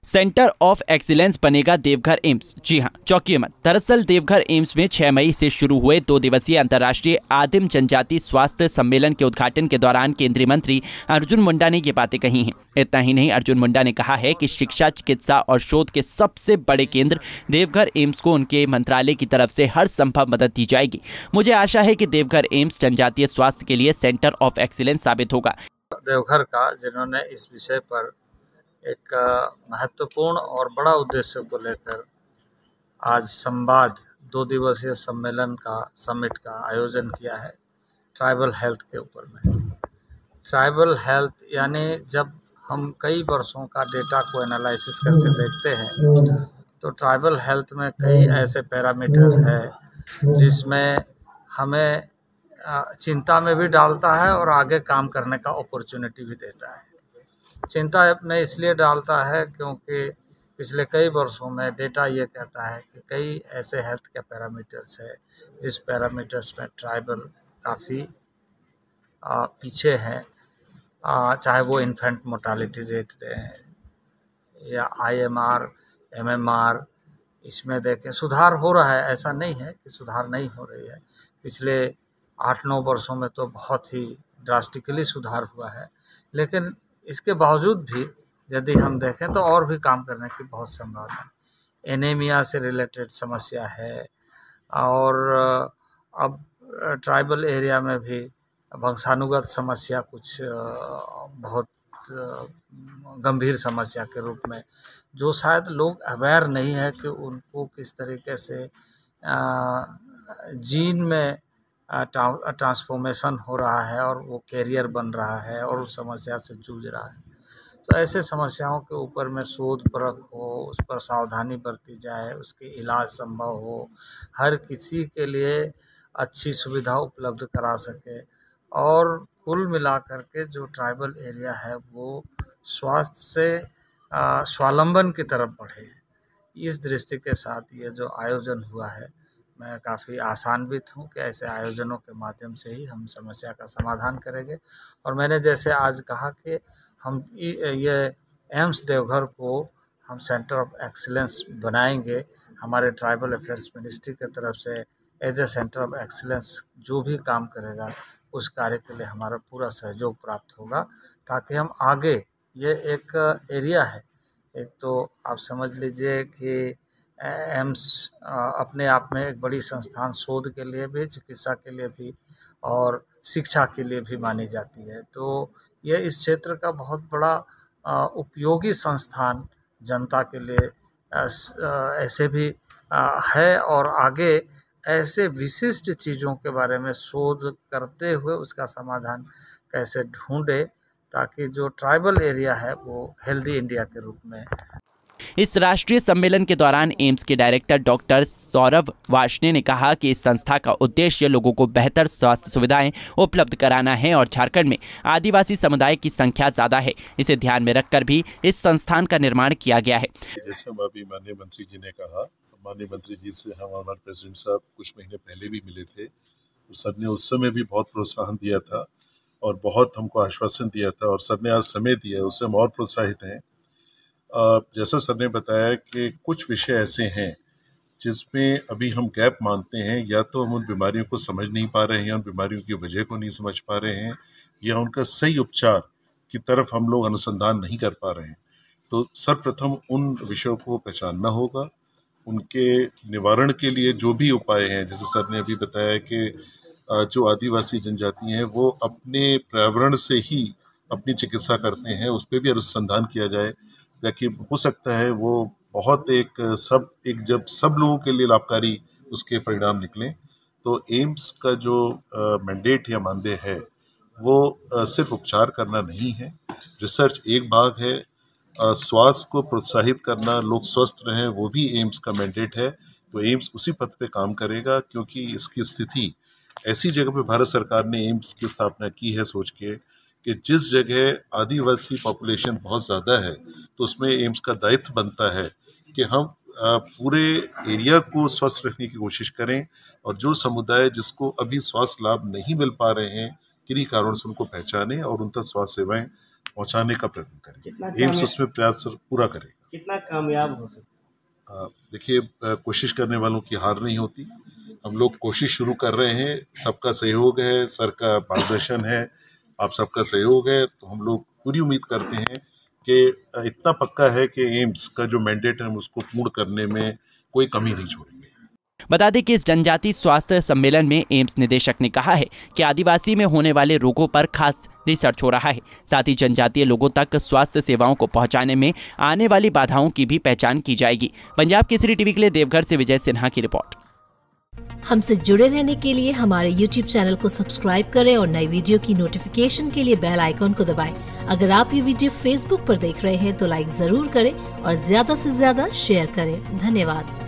Centre of excellence बनेगा Deoghar AIIMS. जी हां, चौंकिए मत। दरअसल देवघर एम्स में 6 मई से शुरू हुए 2 दिवसीय अंतर्राष्ट्रीय आदिम जनजाति स्वास्थ्य सम्मेलन के उद्घाटन के दौरान केंद्रीय मंत्री अर्जुन मुंडा ने ये बातें कही हैं। इतना ही नहीं, अर्जुन मुंडा ने कहा है कि शिक्षा, चिकित्सा और शोध के सबसे बड़े केंद्र देवघर एम्स को उनके मंत्रालय की तरफ से हर संभव मदद दी जाएगी। मुझे आशा है कि देवघर एम्स जनजातीय स्वास्थ्य के लिए सेंटर ऑफ एक्सीलेंस साबित होगा। देवघर का जिन्होंने इस विषय पर एक महत्वपूर्ण और बड़ा उद्देश्य को लेकर आज संवाद 2 दिवसीय सम्मेलन का समिट का आयोजन किया है ट्राइबल हेल्थ के ऊपर में। ट्राइबल हेल्थ यानी जब हम कई वर्षों का डेटा को एनालिसिस करके देखते हैं तो ट्राइबल हेल्थ में कई ऐसे पैरामीटर है जिसमें हमें चिंता में भी डालता है और आगे काम करने का अपॉर्चुनिटी भी देता है। चिंता में इसलिए डालता है क्योंकि पिछले कई वर्षों में डेटा ये कहता है कि कई ऐसे हेल्थ के पैरामीटर्स है जिस पैरामीटर्स में ट्राइबल काफ़ी पीछे हैं, चाहे वो इन्फेंट मोर्टालिटी रेट रहे या IMR, MMR, इसमें देखें सुधार हो रहा है। ऐसा नहीं है कि सुधार नहीं हो रही है। पिछले 8-9 वर्षों में तो बहुत ही ड्रास्टिकली सुधार हुआ है, लेकिन इसके बावजूद भी यदि हम देखें तो और भी काम करने की बहुत संभावना है। एनीमिया से रिलेटेड समस्या है और अब ट्राइबल एरिया में भी वंशानुगत समस्या कुछ बहुत गंभीर समस्या के रूप में, जो शायद लोग अवेयर नहीं है कि उनको किस तरीके से जीन में ट्रांसफॉर्मेशन हो रहा है और वो कैरियर बन रहा है और उस समस्या से जूझ रहा है। तो ऐसे समस्याओं के ऊपर में शोध परख हो, उस पर सावधानी बरती जाए, उसके इलाज संभव हो, हर किसी के लिए अच्छी सुविधा उपलब्ध करा सके और कुल मिलाकर के जो ट्राइबल एरिया है वो स्वास्थ्य से स्वावलंबन की तरफ बढ़े। इस दृष्टि के साथ ये जो आयोजन हुआ है, मैं काफ़ी आशान्वित हूँ कि ऐसे आयोजनों के माध्यम से ही हम समस्या का समाधान करेंगे। और मैंने जैसे आज कहा कि हम ये एम्स देवघर को हम सेंटर ऑफ एक्सीलेंस बनाएंगे। हमारे ट्राइबल अफेयर्स मिनिस्ट्री की तरफ से as a centre of excellence जो भी काम करेगा उस कार्य के लिए हमारा पूरा सहयोग प्राप्त होगा, ताकि हम आगे, ये एक एरिया है, एक तो आप समझ लीजिए कि एम्स अपने आप में एक बड़ी संस्थान शोध के लिए भी, चिकित्सा के लिए भी और शिक्षा के लिए भी मानी जाती है। तो ये इस क्षेत्र का बहुत बड़ा उपयोगी संस्थान जनता के लिए ऐसे भी है और आगे ऐसे विशिष्ट चीज़ों के बारे में शोध करते हुए उसका समाधान कैसे ढूंढे ताकि जो ट्राइबल एरिया है वो हेल्दी इंडिया के रूप में। इस राष्ट्रीय सम्मेलन के दौरान एम्स के डायरेक्टर डॉक्टर सौरभ वार्ष्णेय ने कहा कि इस संस्था का उद्देश्य लोगों को बेहतर स्वास्थ्य सुविधाएं उपलब्ध कराना है और झारखंड में आदिवासी समुदाय की संख्या ज्यादा है, इसे ध्यान में रखकर भी इस संस्थान का निर्माण किया गया है। जैसे अभी माननीय मंत्री जी ने कहा, माननीय मंत्री जी से हम हमारे प्रेसिडेंट साहब कुछ महीने पहले भी मिले थे, तो सर ने उस समय भी बहुत प्रोत्साहन दिया था और बहुत हमको आश्वासन दिया था और सर ने आज समय दिया, उससे हम और प्रोत्साहित हैं। जैसा सर ने बताया कि कुछ विषय ऐसे हैं जिसमें अभी हम गैप मानते हैं, या तो हम उन बीमारियों को समझ नहीं पा रहे हैं, उन बीमारियों की वजह को नहीं समझ पा रहे हैं, या उनका सही उपचार की तरफ हम लोग अनुसंधान नहीं कर पा रहे हैं। तो सर्वप्रथम उन विषयों को पहचानना होगा, उनके निवारण के लिए जो भी उपाय हैं, जैसे सर ने अभी बताया कि जो आदिवासी जनजाति हैं वो अपने पर्यावरण से ही अपनी चिकित्सा करते हैं, उस पर भी अनुसंधान किया जाए ताकि हो सकता है वो बहुत जब सब लोगों के लिए लाभकारी उसके परिणाम निकलें। तो एम्स का जो मैंडेट या मानदेय है वो सिर्फ उपचार करना नहीं है, रिसर्च एक भाग है, स्वास्थ्य को प्रोत्साहित करना, लोग स्वस्थ रहें, वो भी एम्स का मैंडेट है। तो एम्स उसी पथ पे काम करेगा, क्योंकि इसकी स्थिति ऐसी जगह पे भारत सरकार ने एम्स की स्थापना की है सोच के कि जिस जगह आदिवासी पॉपुलेशन बहुत ज़्यादा है, तो उसमें एम्स का दायित्व बनता है कि हम पूरे एरिया को स्वस्थ रखने की कोशिश करें और जो समुदाय जिसको अभी स्वास्थ्य लाभ नहीं मिल पा रहे हैं, किन्हीं कारणों से उनको पहचानें और उन तक स्वास्थ्य सेवाएं पहुंचाने का प्रयत्न करें। एम्स उसमें प्रयास पूरा करेगा। कितना कामयाब हो सकता? देखिए, कोशिश करने वालों की हार नहीं होती। हम लोग कोशिश शुरू कर रहे हैं, सबका सहयोग है, सर का मार्गदर्शन है, आप सबका सहयोग है, तो हम लोग पूरी उम्मीद करते हैं कि इतना पक्का है कि एम्स का जो मैंडेट है हम उसको पूर्ण करने में कोई कमी नहीं छोड़ेंगे। बता दें कि इस जनजातीय स्वास्थ्य सम्मेलन में एम्स निदेशक ने कहा है कि आदिवासी में होने वाले रोगों पर खास रिसर्च हो रहा है। साथ ही जनजातीय लोगों तक स्वास्थ्य सेवाओं को पहुंचाने में आने वाली बाधाओं की भी पहचान की जाएगी। पंजाब केसरी टीवी के लिए देवघर से विजय सिन्हा की रिपोर्ट। हमसे जुड़े रहने के लिए हमारे YouTube चैनल को सब्सक्राइब करें और नई वीडियो की नोटिफिकेशन के लिए बेल आइकॉन को दबाएं। अगर आप ये वीडियो Facebook पर देख रहे हैं तो लाइक जरूर करें और ज्यादा से ज्यादा शेयर करें। धन्यवाद।